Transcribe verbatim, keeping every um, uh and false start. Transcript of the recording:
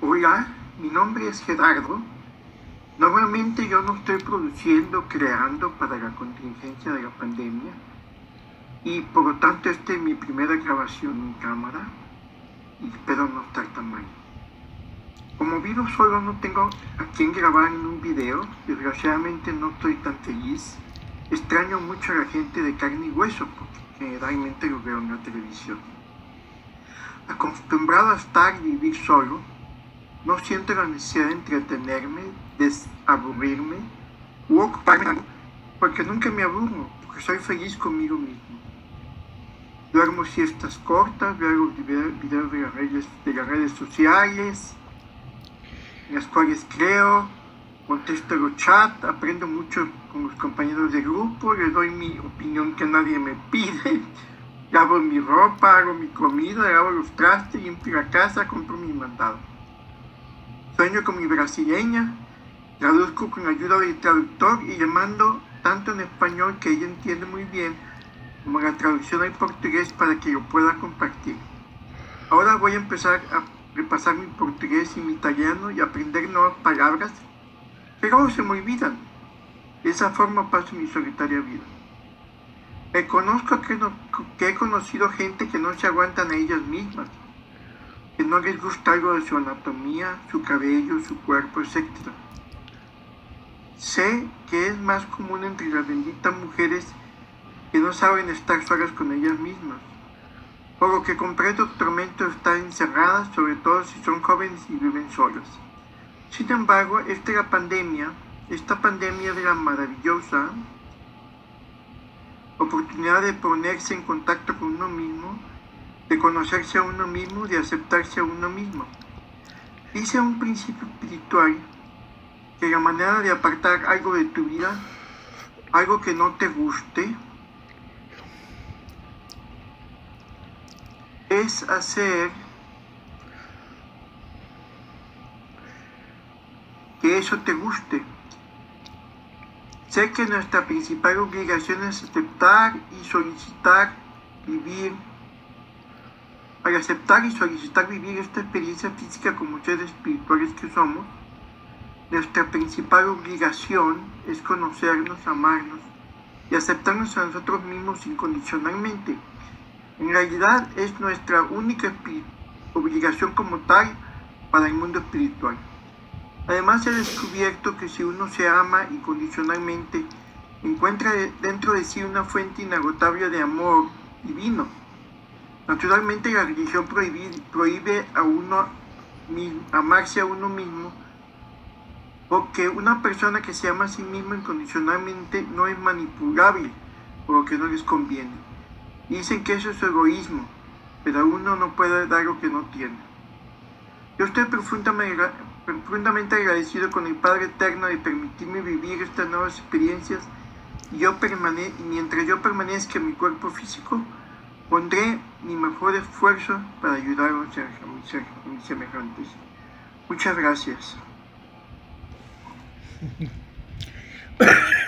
Hola, mi nombre es Gerardo. Normalmente yo no estoy produciendo, creando para la contingencia de la pandemia y por lo tanto esta es mi primera grabación en cámara y espero no estar tan mal. Como vivo solo no tengo a quien grabar en un video, desgraciadamente no estoy tan feliz. Extraño mucho a la gente de carne y hueso porque generalmente lo veo en la televisión. Acostumbrado a estar y vivir solo, no siento la necesidad de entretenerme, desaburrirme u ocuparme en algo, porque nunca me aburro, porque soy feliz conmigo mismo. Duermo siestas cortas, veo los videos de las redes, de las redes sociales, en las cuales creo, contesto los chats, aprendo mucho con los compañeros de grupo, les doy mi opinión que nadie me pide, lavo mi ropa, hago mi comida, lavo los trastes, limpio la casa, compro mi mandado. Sueño con mi brasileña, traduzco con ayuda del traductor y le mando tanto en español que ella entiende muy bien como la traducción al portugués para que lo pueda compartir. Ahora voy a empezar a repasar mi portugués y mi italiano y aprender nuevas palabras, pero se me olvidan. De esa forma paso mi solitaria vida. Reconozco que, no, que he conocido gente que no se aguantan a ellas mismas, que no les gusta algo de su anatomía, su cabello, su cuerpo, etcétera. Sé que es más común entre las benditas mujeres que no saben estar solas con ellas mismas, por lo que comprendo el tormento de estar encerradas, sobre todo si son jóvenes y viven solas. Sin embargo, esta es la pandemia, esta pandemia de la maravillosa oportunidad de ponerse en contacto con uno mismo, de conocerse a uno mismo, de aceptarse a uno mismo. Dice un principio espiritual que la manera de apartar algo de tu vida, algo que no te guste, es hacer que eso te guste. Sé que nuestra principal obligación es aceptar y solicitar vivir Al aceptar y solicitar vivir esta experiencia física como seres espirituales que somos, nuestra principal obligación es conocernos, amarnos y aceptarnos a nosotros mismos incondicionalmente. En realidad es nuestra única obligación como tal para el mundo espiritual. Además he descubierto que si uno se ama incondicionalmente, encuentra dentro de sí una fuente inagotable de amor divino. Naturalmente la religión prohíbe, prohíbe a uno amarse a uno mismo, porque una persona que se ama a sí misma incondicionalmente no es manipulable por lo que no les conviene. Dicen que eso es egoísmo, pero uno no puede dar lo que no tiene. Yo estoy profundamente, profundamente agradecido con el Padre Eterno de permitirme vivir estas nuevas experiencias y yo permane mientras yo permanezca en mi cuerpo físico, pondré mi mejor esfuerzo para ayudar a mis semejantes. Muchas gracias.